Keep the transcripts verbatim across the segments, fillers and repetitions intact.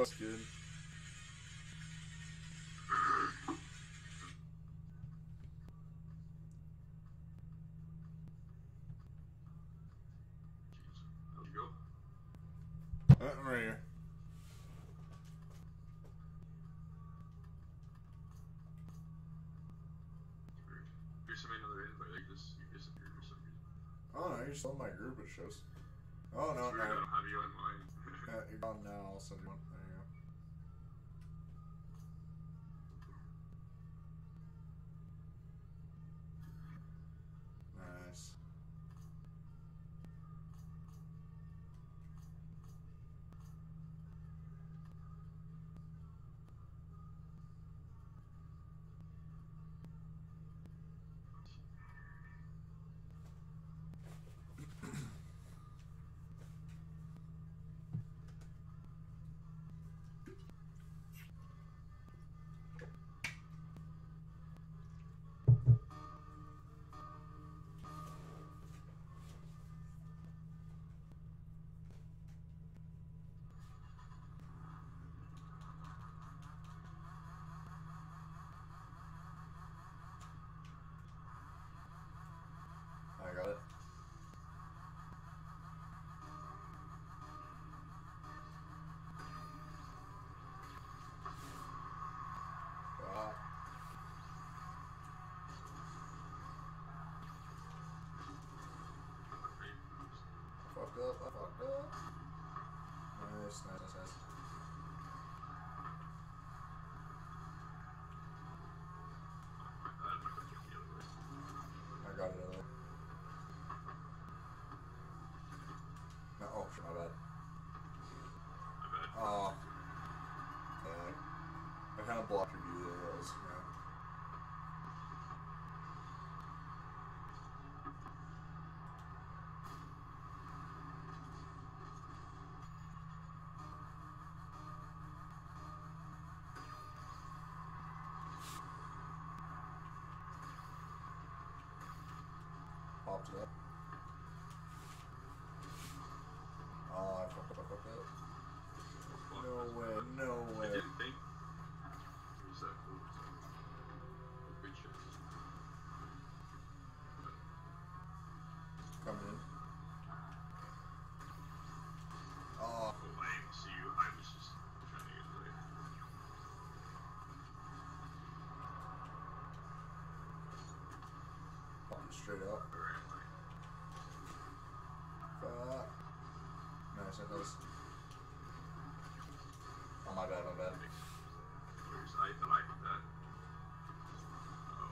What's good? Uh, I'm right here. You sent me another invite like this. You disappeared for some reason. Oh no, you're still in my group. It shows. Oh no, It's no. weird, I don't have you on mine. Yeah, you're gone now. I'll send you one. There you go. Nice. I got it. Ah. I fucked up. I fucked up. Nice, nice, nice, nice. I got it. Other. No, oh, shit, my bad. My bad. Oh. Yeah. I kind of blocked your view there. That was, yeah. Popped it up. Oh, I fucked up, I fucked up. No way, no I way. didn't think. Who's that? Who's that? Good shit. Coming in. Oh. Oh, I didn't see you. I was just trying to get away. Popped it straight up. Where am I? Fuck. Nice, that was. Oh, my bad, my bad. Where's I thought I hit that? Oh.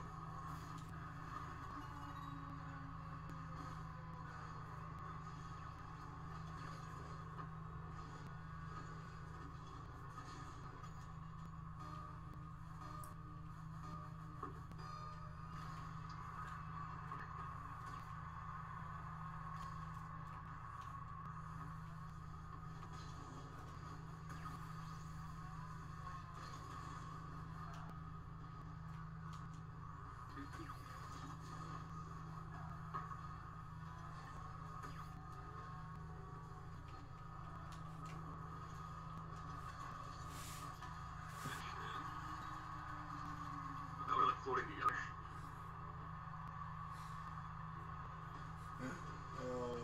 Now we're like floating together. Oh.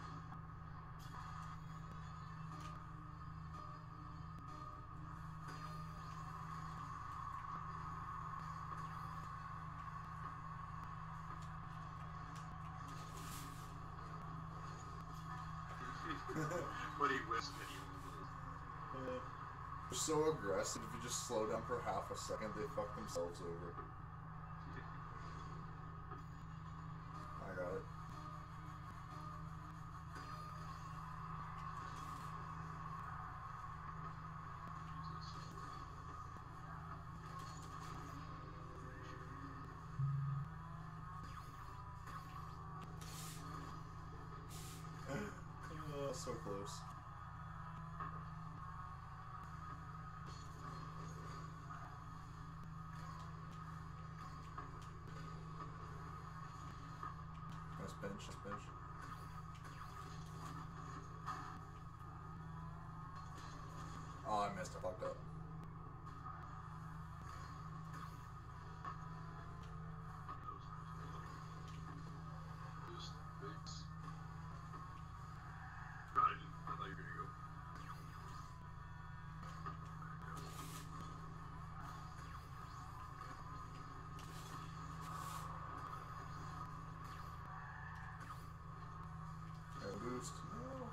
But he whispered you. They're so aggressive. If you just slow down for half a second, they fuck themselves over. I got it. Oh, so close. Nice bench, nice bench. Oh, I missed. I fucked up. Air boost. No.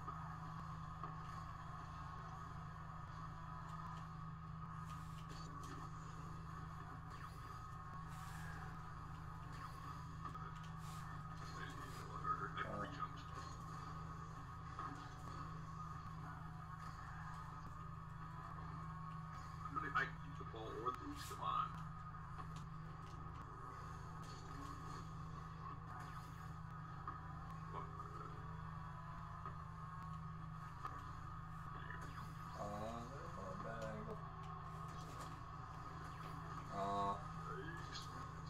I keep the ball or the boost them on. Uh, bad angle. Uh, it's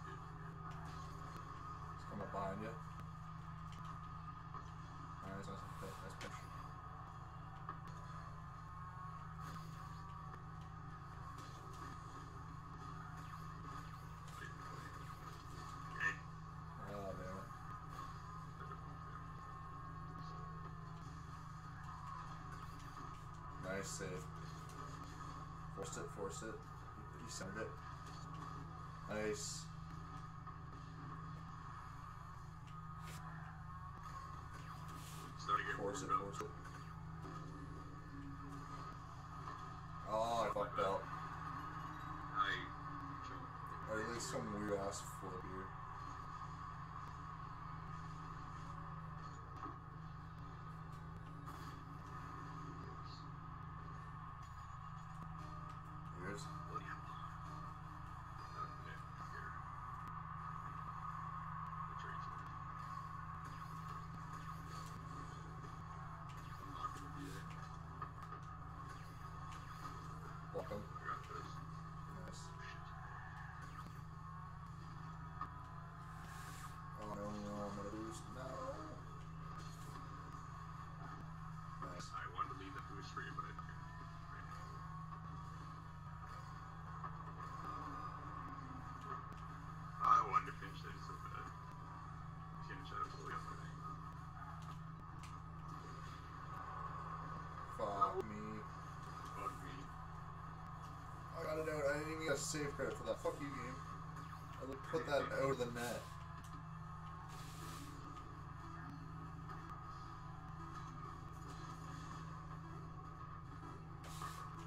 coming up behind you. Nice, nice, nice pitch. Oh, damn it. Nice save. Forced it, forced it. He, he centered it. Nice. Force it, force it. Oh, I fucked up. Or at least some weird ass flip here. Here's. Welcome. Nice. Oh no, no, I'm gonna lose. No. Nice. I wanted to leave the boost for you, but I didn't. I wanted to finish that so bad. Finish that fully on my thing. Fuck me. Fuck me. I got it out. I didn't even get a save credit for that. Fuck you, game. I would put that out of the net.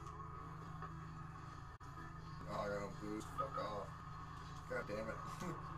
Oh, I got no boost. Fuck off. God damn it.